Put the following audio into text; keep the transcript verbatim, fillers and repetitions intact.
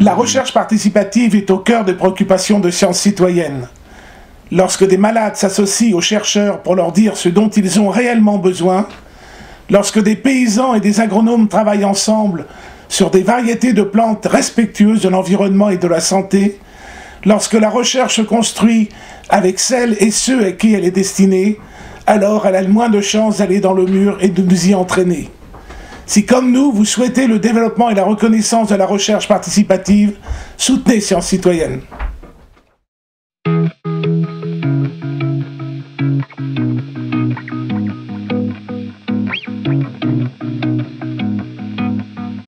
La recherche participative est au cœur des préoccupations de sciences citoyennes. Lorsque des malades s'associent aux chercheurs pour leur dire ce dont ils ont réellement besoin, lorsque des paysans et des agronomes travaillent ensemble sur des variétés de plantes respectueuses de l'environnement et de la santé, lorsque la recherche se construit avec celles et ceux à qui elle est destinée, alors elle a le moins de chances d'aller dans le mur et de nous y entraîner. Si, comme nous, vous souhaitez le développement et la reconnaissance de la recherche participative, soutenez Sciences Citoyennes.